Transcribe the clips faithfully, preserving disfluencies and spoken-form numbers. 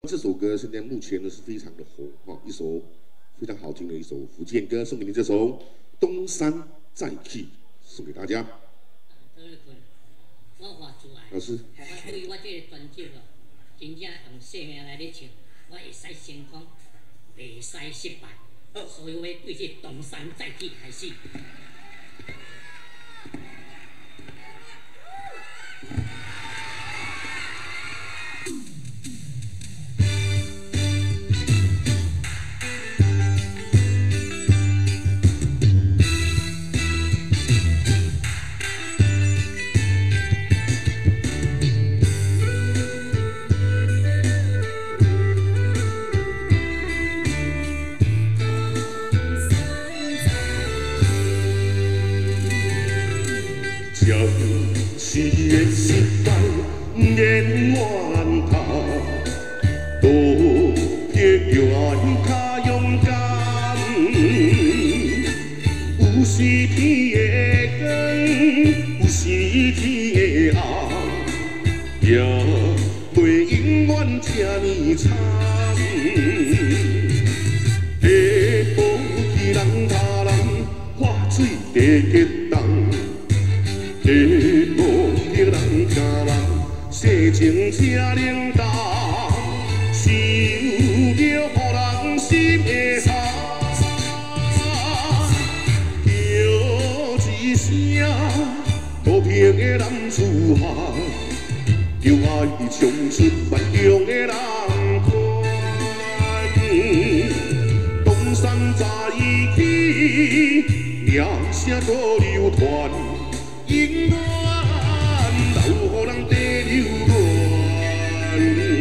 这首歌现在目前呢是非常的红哈，一首非常好听的一首福建歌，送给你这首《东山再起》，送给大家。老师， 我对我这个专辑哦，真正用生命来咧唱，我会使成功，袂使失败，所以我对这东山再起开始。 将是的时代演完他，多得愿较勇敢。有时天的光，有时天的暗，也袂永远这呢惨。地保去人他人，化水地结冻。 地无叫人惊人，世情车冷淡，想着予人心会寒。叫一声和平的男子汉，叫爱冲出万众的人团。东山再起，名声搁流传。 永远留予人地流恋。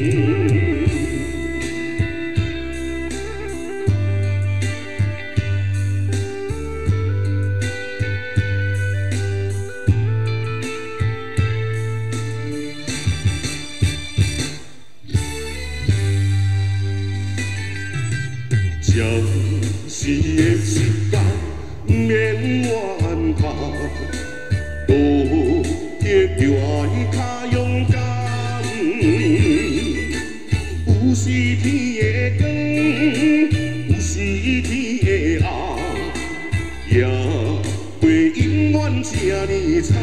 将是的时间免怨叹。 多得愿较勇敢，有时天的光，有时天的暗，也袂永远这呢惨。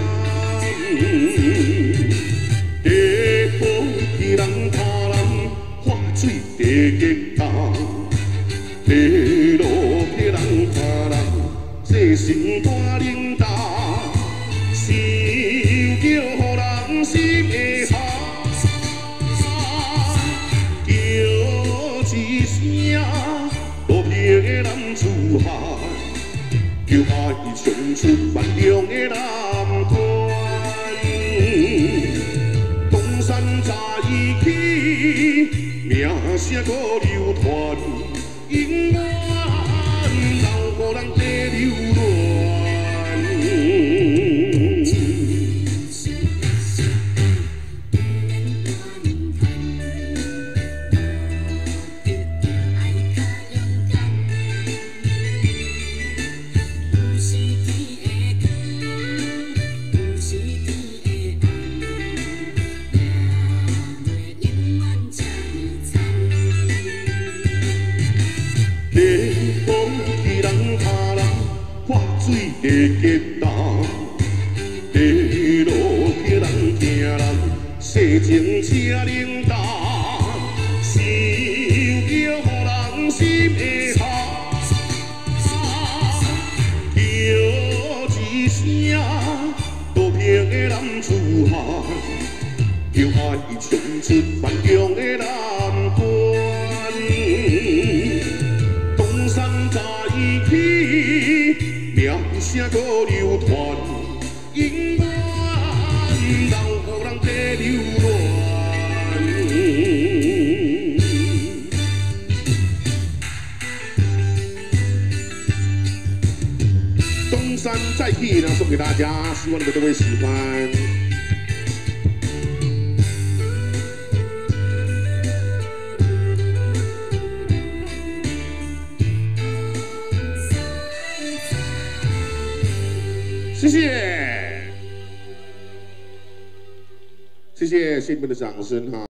地保去人他人，化水地结冻，地路去人他人，世心大冷淡。 想着予人心会寒，叫一声和平的男子汉，叫爱冲出万众的男团。东山再起，名声搁流传，永远留予人地流恋。 水地结冻，地路去人行人，世情车冷淡，想着予人心会寒，叫一声和平的男子汉，叫爱冲出万众的男团，东山再起。 名声搁流传，永远留予人地流恋。东山再起呢，送给大家，希望你们都会喜欢。谢谢，谢谢，谢谢你们的掌声哈。